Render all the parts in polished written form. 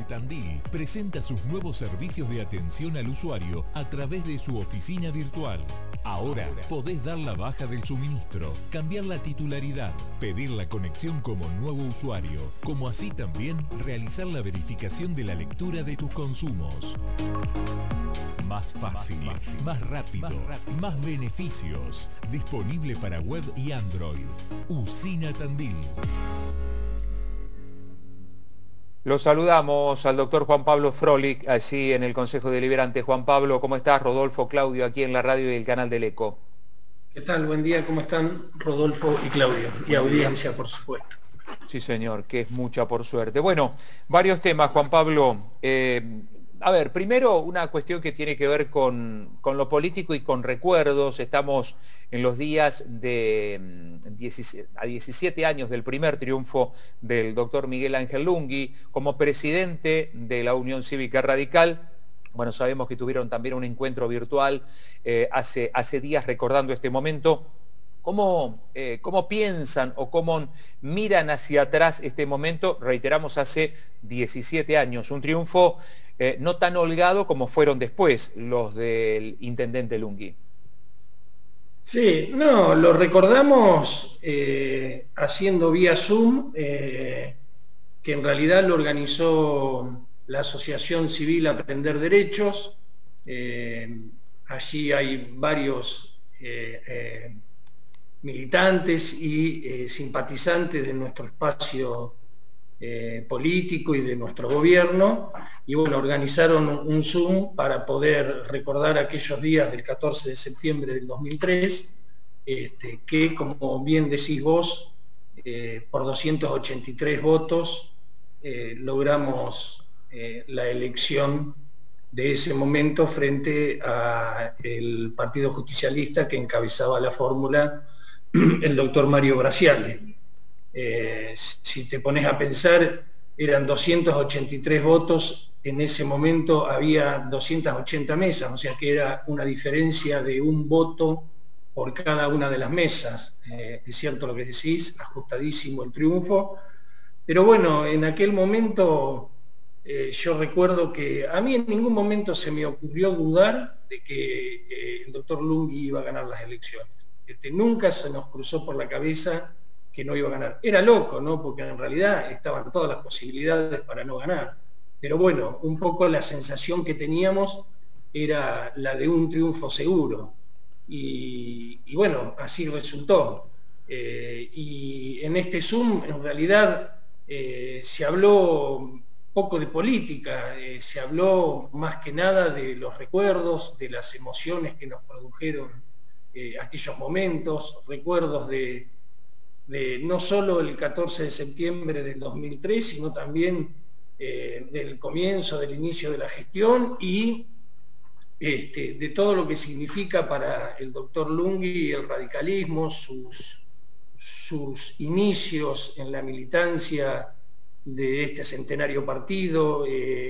Tandil presenta sus nuevos servicios de atención al usuario a través de su oficina virtual. Ahora podés dar la baja del suministro, cambiar la titularidad, pedir la conexión como nuevo usuario, como así también realizar la verificación de la lectura de tus consumos. Más fácil, más rápido, más beneficios. Disponible para web y Android. Usina Tandil. Lo saludamos al doctor Juan Pablo Frolik, allí en el Consejo Deliberante. Juan Pablo, ¿cómo estás? Rodolfo, Claudio, aquí en la radio y el canal del ECO. ¿Qué tal? Buen día, ¿cómo están Rodolfo y Claudio? Y audiencia, por supuesto. Sí, señor, que es mucha por suerte. Bueno, varios temas, Juan Pablo. A ver, primero una cuestión que tiene que ver con lo político y con recuerdos. Estamos en los días de 17 años del primer triunfo del doctor Miguel Ángel Lungui como presidente de la Unión Cívica Radical. Bueno, sabemos que tuvieron también un encuentro virtual hace días recordando este momento. ¿Cómo piensan o cómo miran hacia atrás este momento? Reiteramos, hace 17 años, un triunfo no tan holgado como fueron después los del intendente Lungui. Sí, no, lo recordamos haciendo vía Zoom, que en realidad lo organizó la Asociación Civil Aprender Derechos. Allí hay varios militantes y simpatizantes de nuestro espacio político y de nuestro gobierno, y bueno, organizaron un Zoom para poder recordar aquellos días del 14 de septiembre del 2003, que, como bien decís vos, por 283 votos logramos la elección de ese momento frente al Partido Justicialista que encabezaba la fórmula el doctor Mario Graciale. Si te pones a pensar, eran 283 votos, en ese momento había 280 mesas, o sea que era una diferencia de un voto por cada una de las mesas. Es cierto lo que decís, ajustadísimo el triunfo, pero bueno, en aquel momento yo recuerdo que a mí en ningún momento se me ocurrió dudar de que el doctor Lungui iba a ganar las elecciones. Nunca se nos cruzó por la cabeza que no iba a ganar. Era loco, ¿no? Porque en realidad estaban todas las posibilidades para no ganar. Pero bueno, un poco la sensación que teníamos era la de un triunfo seguro. Y bueno, así resultó. Y en este Zoom, en realidad, se habló poco de política, se habló más que nada de los recuerdos, de las emociones que nos produjeron aquellos momentos, recuerdos de no solo el 14 de septiembre del 2003, sino también del comienzo, del inicio de la gestión y de todo lo que significa para el doctor Lungui el radicalismo, sus inicios en la militancia de este centenario partido,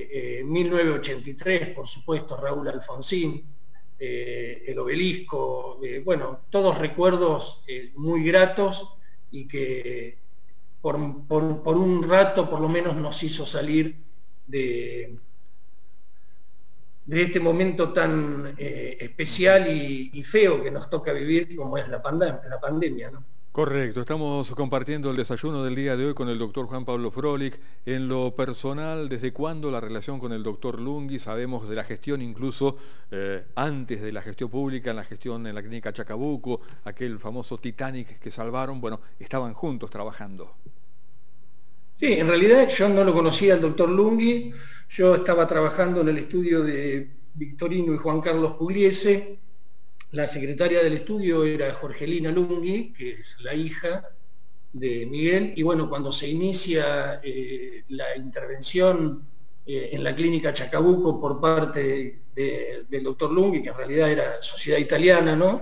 1983, por supuesto, Raúl Alfonsín, el obelisco, bueno, todos recuerdos muy gratos y que por un rato por lo menos nos hizo salir de este momento tan especial y feo que nos toca vivir como es la pandemia, ¿no? Correcto, estamos compartiendo el desayuno del día de hoy con el doctor Juan Pablo Frolik. En lo personal, ¿desde cuándo la relación con el doctor Lungui? Sabemos de la gestión incluso antes de la gestión pública, en la gestión en la clínica Chacabuco, aquel famoso Titanic que salvaron, bueno, estaban juntos trabajando. Sí, en realidad yo no lo conocía al doctor Lungui, yo estaba trabajando en el estudio de Victorino y Juan Carlos Pugliese. La secretaria del estudio era Jorgelina Lungui, que es la hija de Miguel, y bueno, cuando se inicia la intervención en la clínica Chacabuco por parte del doctor Lungui, que en realidad era sociedad italiana, ¿no?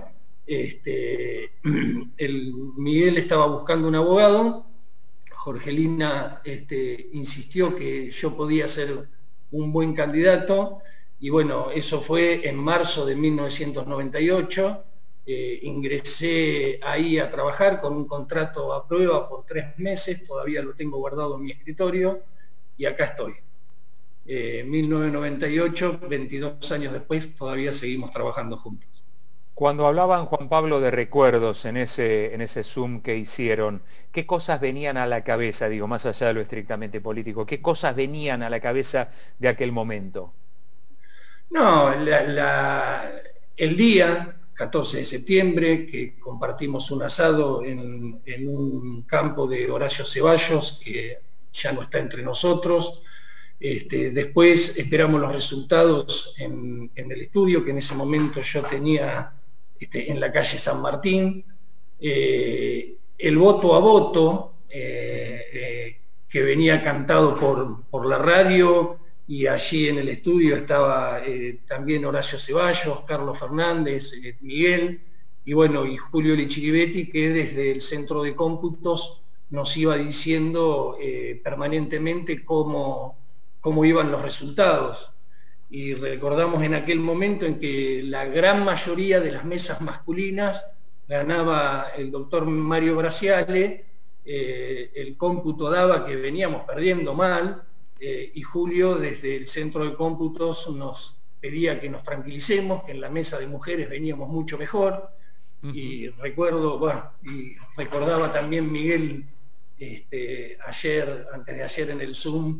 Miguel estaba buscando un abogado, Jorgelina insistió que yo podía ser un buen candidato, y bueno, eso fue en marzo de 1998, ingresé ahí a trabajar con un contrato a prueba por 3 meses, todavía lo tengo guardado en mi escritorio, y acá estoy. 1998, 22 años después, todavía seguimos trabajando juntos. Cuando hablaban, Juan Pablo, de recuerdos en ese Zoom que hicieron, ¿qué cosas venían a la cabeza, digo, más allá de lo estrictamente político? ¿Qué cosas venían a la cabeza de aquel momento? No, el día 14 de septiembre, que compartimos un asado en un campo de Horacio Ceballos, que ya no está entre nosotros. Después esperamos los resultados en el estudio, que en ese momento yo tenía en la calle San Martín. El voto a voto, que venía cantado por la radio, y allí en el estudio estaba también Horacio Ceballos, Carlos Fernández, Miguel, y bueno, y Julio Lichiribetti, que desde el centro de cómputos nos iba diciendo permanentemente cómo iban los resultados. Y recordamos en aquel momento en que la gran mayoría de las mesas masculinas ganaba el doctor Mario Braciale, el cómputo daba que veníamos perdiendo mal, y Julio desde el centro de cómputos nos pedía que nos tranquilicemos, que en la mesa de mujeres veníamos mucho mejor. Y recordaba también Miguel antes de ayer en el Zoom,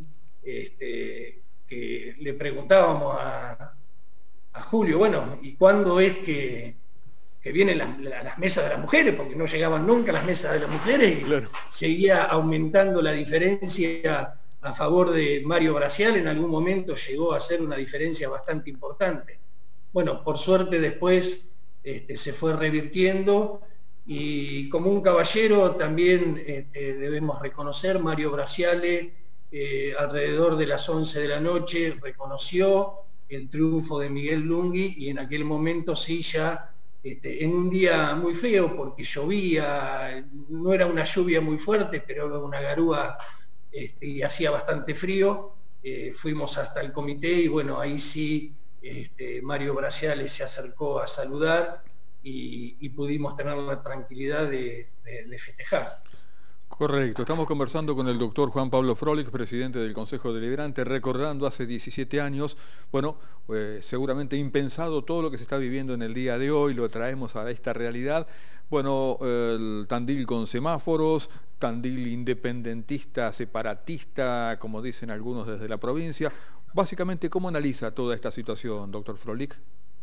que le preguntábamos a Julio, bueno, ¿y cuándo es que vienen las mesas de las mujeres? Porque no llegaban nunca las mesas de las mujeres, y claro, seguía aumentando la diferencia a favor de Mario Braciale. En algún momento llegó a ser una diferencia bastante importante. Bueno, por suerte después se fue revirtiendo, y como un caballero también debemos reconocer, Mario Braciale alrededor de las 11 de la noche reconoció el triunfo de Miguel Lunghi, y en aquel momento sí, ya en un día muy feo porque llovía, no era una lluvia muy fuerte, pero era una garúa, y hacía bastante frío. Fuimos hasta el comité y bueno, ahí sí Mario Braciale se acercó a saludar, y pudimos tener la tranquilidad de festejar. Correcto, estamos conversando con el doctor Juan Pablo Frolik, presidente del Consejo Deliberante, recordando hace 17 años, bueno, seguramente impensado todo lo que se está viviendo en el día de hoy, lo traemos a esta realidad. Bueno, el Tandil con semáforos, Tandil independentista, separatista, como dicen algunos desde la provincia. Básicamente, ¿cómo analiza toda esta situación, doctor Frolik?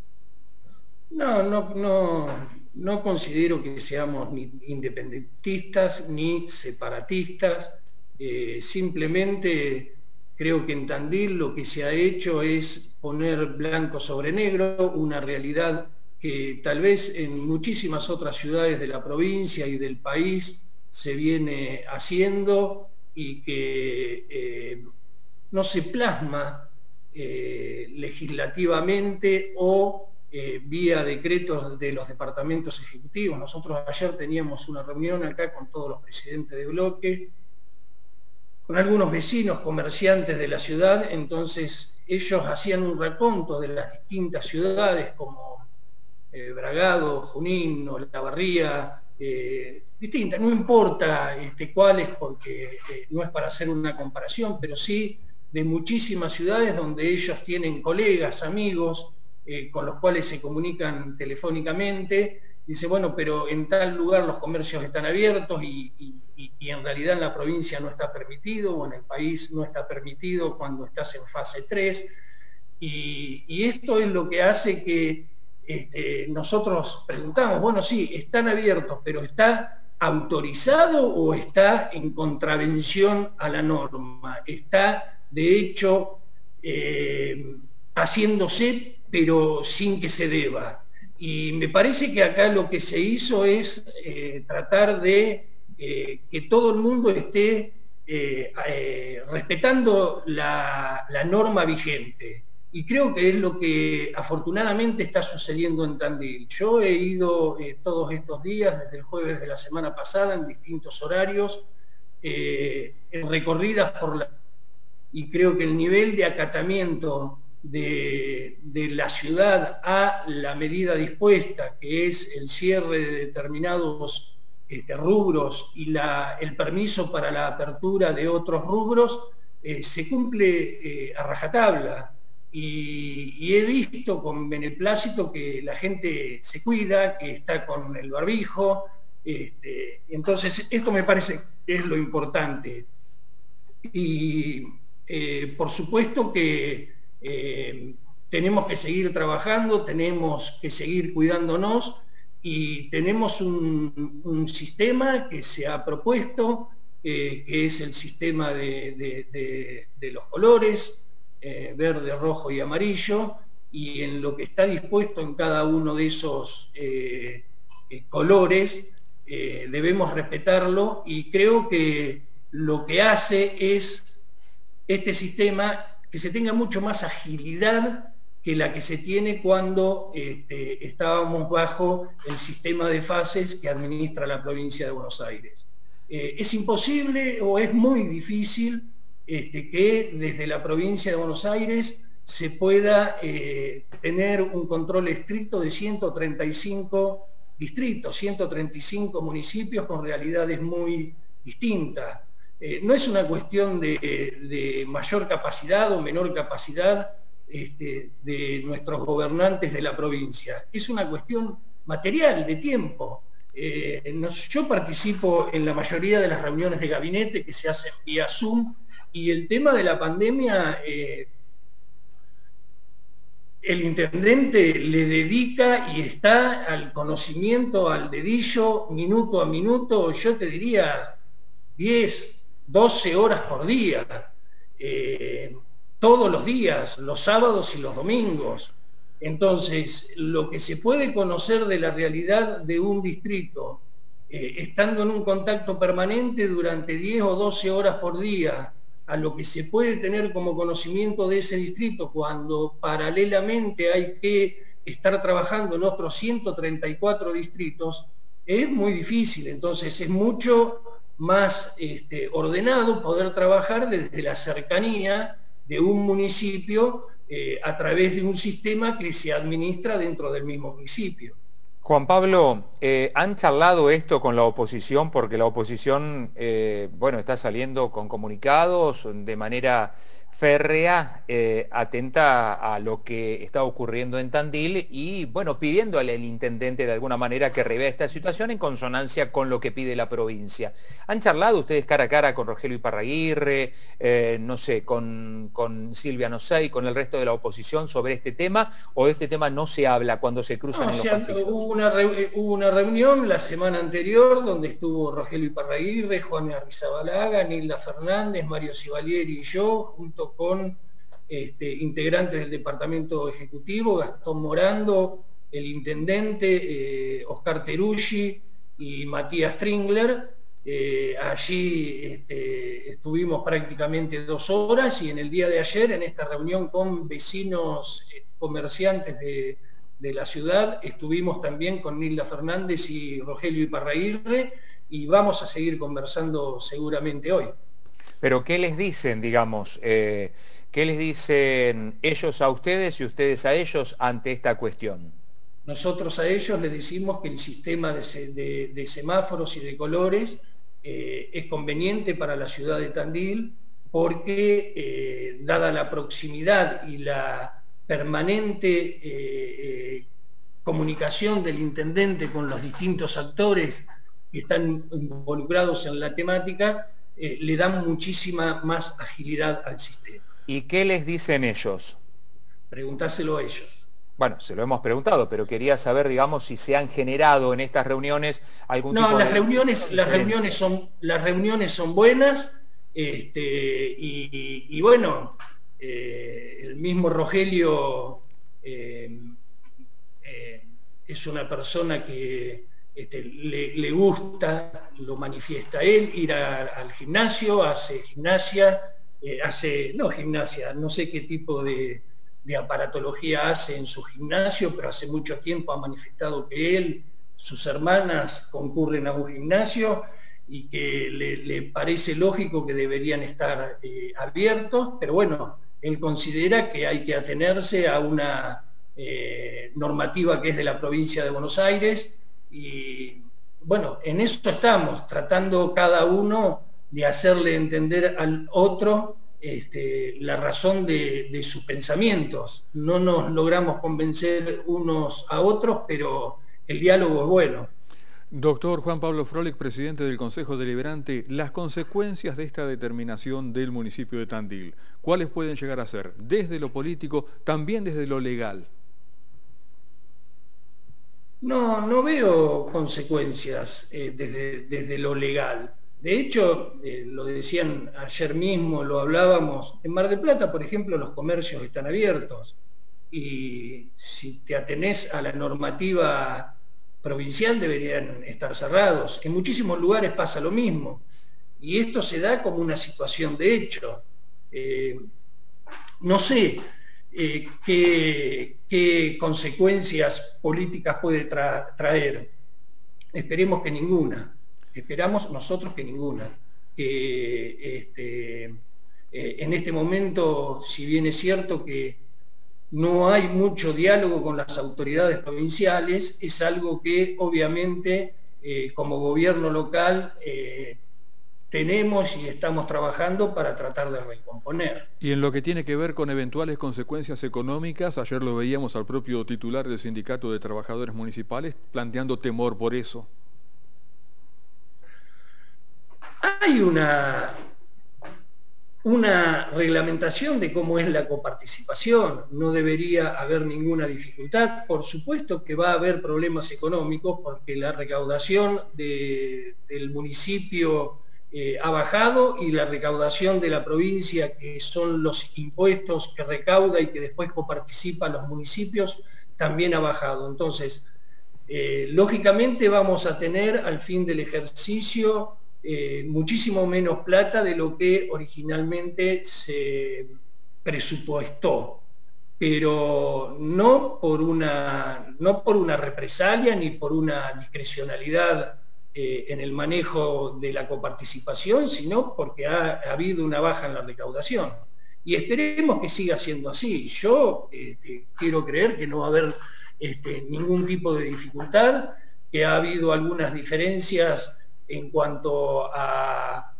No considero que seamos ni independentistas ni separatistas. Simplemente creo que en Tandil lo que se ha hecho es poner blanco sobre negro una realidad que tal vez en muchísimas otras ciudades de la provincia y del país se viene haciendo, y que no se plasma legislativamente o vía decretos de los departamentos ejecutivos. Nosotros ayer teníamos una reunión acá con todos los presidentes de bloque, con algunos vecinos, comerciantes de la ciudad. Entonces ellos hacían un raconto de las distintas ciudades como Bragado, Junín, Olavarría, distintas, no importa cuáles, porque no es para hacer una comparación, pero sí de muchísimas ciudades donde ellos tienen colegas, amigos, con los cuales se comunican telefónicamente. Dice, bueno, pero en tal lugar los comercios están abiertos y en realidad en la provincia no está permitido, o en el país no está permitido cuando estás en fase 3. Y esto es lo que hace que nosotros preguntamos, bueno, sí, están abiertos, pero ¿está autorizado o está en contravención a la norma? Está, de hecho, haciéndose, pero sin que se deba. Y me parece que acá lo que se hizo es tratar de que todo el mundo esté respetando la norma vigente. Y creo que es lo que afortunadamente está sucediendo en Tandil. Yo he ido todos estos días, desde el jueves de la semana pasada, en distintos horarios, recorridas por la... Y creo que el nivel de acatamiento de la ciudad a la medida dispuesta, que es el cierre de determinados rubros y el permiso para la apertura de otros rubros, se cumple a rajatabla. Y he visto con beneplácito que la gente se cuida, que está con el barbijo. Entonces, esto me parece que es lo importante. Y por supuesto que tenemos que seguir trabajando, tenemos que seguir cuidándonos, y tenemos un sistema que se ha propuesto, que es el sistema de los colores, verde, rojo y amarillo, y en lo que está dispuesto en cada uno de esos colores debemos respetarlo, y creo que lo que hace es este sistema que se tenga mucho más agilidad que la que se tiene cuando estábamos bajo el sistema de fases que administra la provincia de Buenos Aires. Es imposible o es muy difícil que desde la provincia de Buenos Aires se pueda tener un control estricto de 135 distritos, 135 municipios con realidades muy distintas. No es una cuestión de mayor capacidad o menor capacidad de nuestros gobernantes de la provincia, es una cuestión material, de tiempo. Yo participo en la mayoría de las reuniones de gabinete que se hacen vía Zoom, y el tema de la pandemia, el intendente le dedica y está al conocimiento, al dedillo, minuto a minuto, yo te diría 10, 12 horas por día, todos los días, los sábados y los domingos. Entonces, lo que se puede conocer de la realidad de un distrito, estando en un contacto permanente durante 10 o 12 horas por día, a lo que se puede tener como conocimiento de ese distrito cuando paralelamente hay que estar trabajando en otros 134 distritos, es muy difícil. Entonces es mucho más ordenado poder trabajar desde la cercanía de un municipio a través de un sistema que se administra dentro del mismo municipio. Juan Pablo, ¿han charlado esto con la oposición? Porque la oposición, bueno, está saliendo con comunicados de manera férrea, atenta a lo que está ocurriendo en Tandil y, bueno, pidiéndole al intendente de alguna manera que revea esta situación en consonancia con lo que pide la provincia. ¿Han charlado ustedes cara a cara con Rogelio Iparraguirre, no sé, con Silvia Nosey, con el resto de la oposición sobre este tema, o de este tema no se habla cuando se cruzan en los pasillos? Hubo una reunión la semana anterior donde estuvo Rogelio Iparraguirre, Juan Arrizabalaga, Nilda Fernández, Mario Civalieri y yo, junto con integrantes del departamento ejecutivo, Gastón Morando, el intendente, Oscar Teruggi y Matías Stringler. Allí estuvimos prácticamente 2 horas, y en el día de ayer, en esta reunión con vecinos comerciantes de la ciudad, estuvimos también con Nilda Fernández y Rogelio Iparraguirre, y vamos a seguir conversando seguramente hoy. Pero ¿qué les dicen, digamos? ¿Qué les dicen ellos a ustedes y ustedes a ellos ante esta cuestión? Nosotros a ellos les decimos que el sistema de semáforos y de colores es conveniente para la ciudad de Tandil, porque dada la proximidad y la permanente comunicación del intendente con los distintos actores que están involucrados en la temática, le dan muchísima más agilidad al sistema. ¿Y qué les dicen ellos? Preguntáselo a ellos. Bueno, se lo hemos preguntado, pero quería saber, digamos, si se han generado en estas reuniones algún tipo de... No, las reuniones son buenas, y bueno, el mismo Rogelio es una persona que le gusta, lo manifiesta él, ir al gimnasio, hace gimnasia, no sé qué tipo de aparatología hace en su gimnasio, pero hace mucho tiempo ha manifestado que él, sus hermanas concurren a un gimnasio y que le parece lógico que deberían estar abiertos, pero bueno, él considera que hay que atenerse a una normativa que es de la provincia de Buenos Aires, y bueno, en eso estamos, tratando cada uno de hacerle entender al otro la razón de sus pensamientos. No nos logramos convencer unos a otros, pero el diálogo es bueno. Doctor Juan Pablo Frolik, presidente del Consejo Deliberante, las consecuencias de esta determinación del municipio de Tandil, ¿cuáles pueden llegar a ser? Desde lo político, también desde lo legal. No veo consecuencias desde lo legal. De hecho, lo decían ayer mismo, lo hablábamos, en Mar del Plata, por ejemplo, los comercios están abiertos. Y si te atenés a la normativa provincial deberían estar cerrados. En muchísimos lugares pasa lo mismo. Y esto se da como una situación de hecho. No sé qué consecuencias políticas puede traer. Esperemos que ninguna. Esperamos nosotros que ninguna. Que en este momento, si bien es cierto que no hay mucho diálogo con las autoridades provinciales, es algo que obviamente como gobierno local tenemos y estamos trabajando para tratar de recomponer. Y en lo que tiene que ver con eventuales consecuencias económicas, ayer lo veíamos al propio titular del Sindicato de Trabajadores Municipales planteando temor por eso. Hay una reglamentación de cómo es la coparticipación, no debería haber ninguna dificultad. Por supuesto que va a haber problemas económicos porque la recaudación del municipio ha bajado y la recaudación de la provincia, que son los impuestos que recauda y que después coparticipan los municipios, también ha bajado. Entonces, lógicamente vamos a tener al fin del ejercicio muchísimo menos plata de lo que originalmente se presupuestó, pero no por una represalia ni por una discrecionalidad en el manejo de la coparticipación, sino porque ha habido una baja en la recaudación. Y esperemos que siga siendo así. Yo quiero creer que no va a haber ningún tipo de dificultad, que ha habido algunas diferencias en cuanto a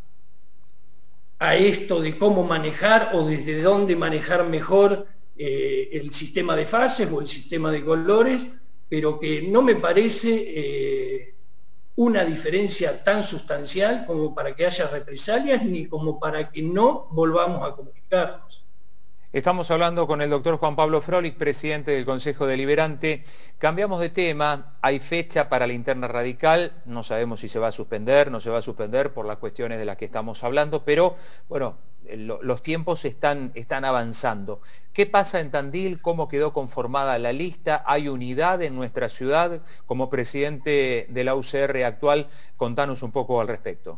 esto de cómo manejar o desde dónde manejar mejor el sistema de fases o el sistema de colores, pero que no me parece una diferencia tan sustancial como para que haya represalias ni como para que no volvamos a comunicarnos. Estamos hablando con el doctor Juan Pablo Frolik, presidente del Consejo Deliberante. Cambiamos de tema, hay fecha para la interna radical, no sabemos si se va a suspender, no se va a suspender por las cuestiones de las que estamos hablando, pero bueno, los tiempos están avanzando. ¿Qué pasa en Tandil? ¿Cómo quedó conformada la lista? ¿Hay unidad en nuestra ciudad? Como presidente de la UCR actual, contanos un poco al respecto.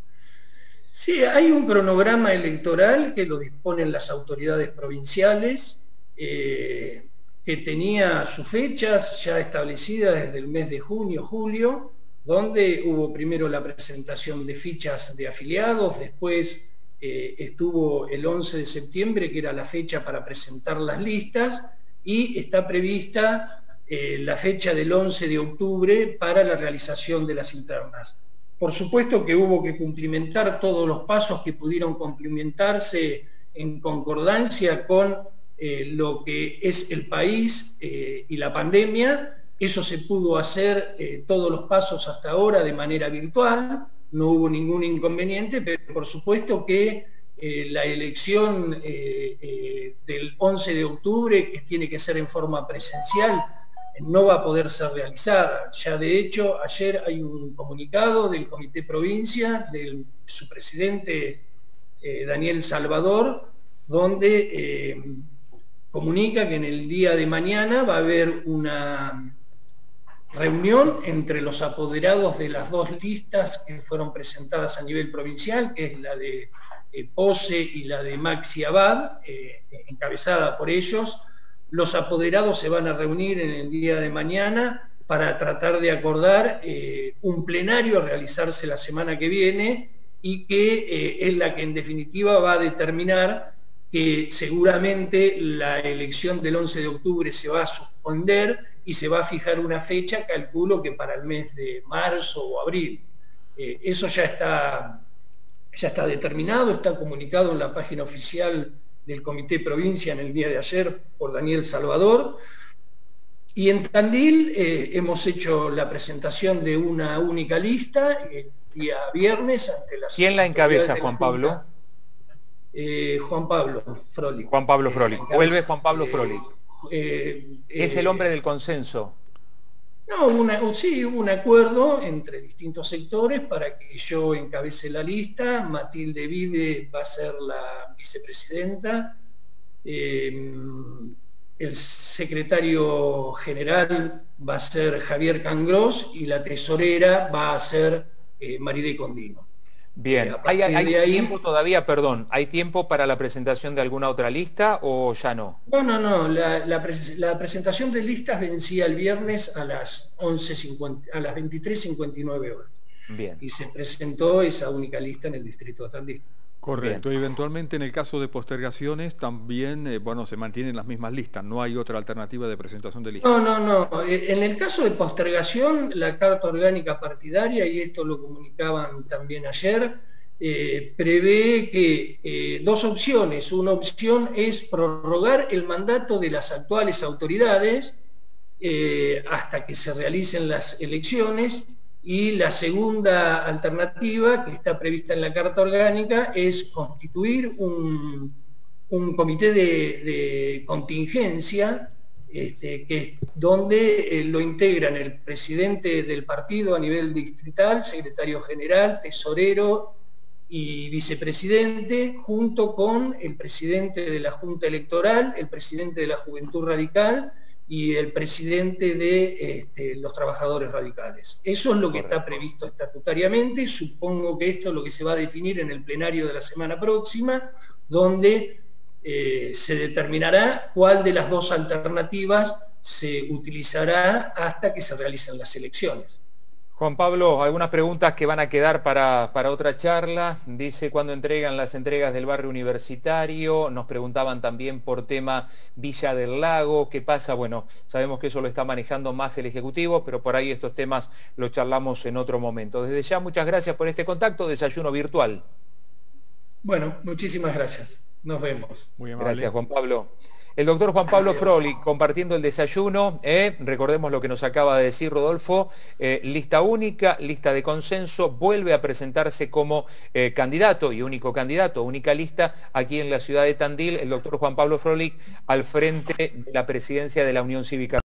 Sí, hay un cronograma electoral que lo disponen las autoridades provinciales, que tenía sus fechas ya establecidas desde el mes de junio, julio, donde hubo primero la presentación de fichas de afiliados, después estuvo el 11 de septiembre, que era la fecha para presentar las listas, y está prevista la fecha del 11 de octubre para la realización de las internas. Por supuesto que hubo que cumplimentar todos los pasos que pudieron cumplimentarse en concordancia con lo que es el país y la pandemia. Eso se pudo hacer todos los pasos hasta ahora de manera virtual, no hubo ningún inconveniente, pero por supuesto que la elección del 11 de octubre, que tiene que ser en forma presencial, no va a poder ser realizada. Ya de hecho, ayer hay un comunicado del Comité Provincia, de su presidente Daniel Salvador, donde comunica que en el día de mañana va a haber una reunión entre los apoderados de las dos listas que fueron presentadas a nivel provincial, que es la de POSE y la de Maxi Abad, encabezada por ellos. Los apoderados se van a reunir en el día de mañana para tratar de acordar un plenario a realizarse la semana que viene y que es la que en definitiva va a determinar que seguramente la elección del 11 de octubre se va a suspender y se va a fijar una fecha, calculo que para el mes de marzo o abril. Eso ya ya está determinado, está comunicado en la página oficial del Comité Provincia en el día de ayer por Daniel Salvador. Y en Tandil hemos hecho la presentación de una única lista el día viernes ante las... ¿Quién la encabeza, Juan Pablo? Juan Pablo Frolik. Juan Pablo Frolik. Vuelve Juan Pablo Frolik. ¿Es el hombre del consenso? No, sí, hubo un acuerdo entre distintos sectores para que yo encabece la lista. Matilde Vive va a ser la vicepresidenta. El secretario general va a ser Javier Cangros y la tesorera va a ser Maride Condino. Bien, ¿hay tiempo todavía, perdón, hay tiempo para la presentación de alguna otra lista o ya no? No, la presentación de listas vencía el viernes a las 23:59 horas. Bien. Y se presentó esa única lista en el distrito de Tandil. Correcto, Bien. y eventualmente en el caso de postergaciones también, se mantienen las mismas listas, no hay otra alternativa de presentación de listas. No. En el caso de postergación, la Carta Orgánica Partidaria, y esto lo comunicaban también ayer, prevé que dos opciones. Una opción es prorrogar el mandato de las actuales autoridades hasta que se realicen las elecciones. Y la segunda alternativa, que está prevista en la Carta Orgánica, es constituir un comité de contingencia, donde lo integran el presidente del partido a nivel distrital, secretario general, tesorero y vicepresidente, junto con el presidente de la Junta Electoral, el presidente de la Juventud Radical, y el presidente de los trabajadores radicales. Eso es lo que está previsto estatutariamente. Supongo que esto es lo que se va a definir en el plenario de la semana próxima, donde se determinará cuál de las dos alternativas se utilizará hasta que se realicen las elecciones. Juan Pablo, algunas preguntas que van a quedar para otra charla. Dice, ¿cuándo entregan las entregas del barrio universitario? Nos preguntaban también por tema Villa del Lago. ¿Qué pasa? Bueno, sabemos que eso lo está manejando más el Ejecutivo, pero por ahí estos temas los charlamos en otro momento. Desde ya, muchas gracias por este contacto. Desayuno virtual. Bueno, muchísimas gracias. Nos vemos. Muy amable. Gracias, Juan Pablo. El doctor Juan Pablo Frolik compartiendo el desayuno, recordemos lo que nos acaba de decir Rodolfo, lista única, lista de consenso, vuelve a presentarse como candidato y único candidato, única lista aquí en la ciudad de Tandil, el doctor Juan Pablo Frolik al frente de la presidencia de la Unión Cívica.